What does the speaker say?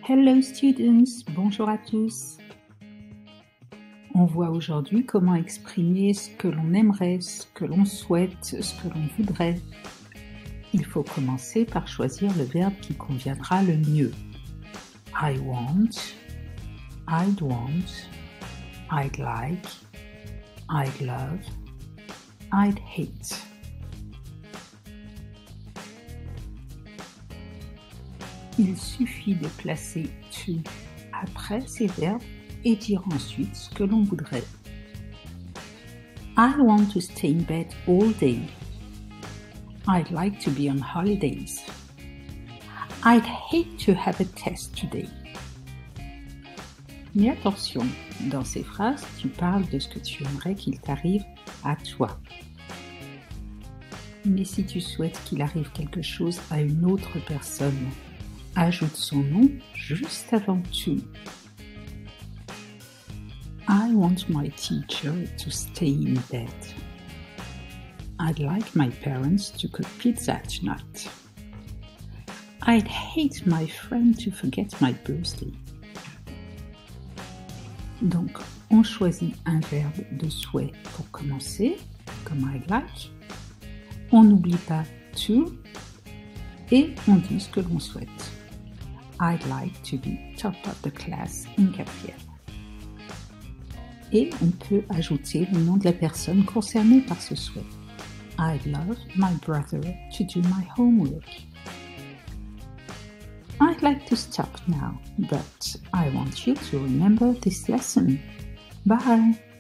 Hello students, bonjour à tous. On voit aujourd'hui comment exprimer ce que l'on aimerait, ce que l'on souhaite, ce que l'on voudrait. Il faut commencer par choisir le verbe qui conviendra le mieux. I want, I'd want, I'd like, I'd love, I'd hate. Il suffit de placer to après ces verbes et dire ensuite ce que l'on voudrait. I want to stay in bed all day. I'd like to be on holidays. I'd hate to have a test today. Mais attention, dans ces phrases, tu parles de ce que tu aimerais qu'il t'arrive à toi. Mais si tu souhaites qu'il arrive quelque chose à une autre personne, ajoute son nom juste avant to. I want my teacher to stay in bed. I'd like my parents to cook pizza tonight. I'd hate my friend to forget my birthday. Donc, on choisit un verbe de souhait pour commencer, comme I'd like. On n'oublie pas to et on dit ce que l'on souhaite. I'd like to be top of the class in 4e. Et on peut ajouter le nom de la personne concernée par ce souhait. I'd love my brother to do my homework. I'd like to stop now, but I want you to remember this lesson. Bye!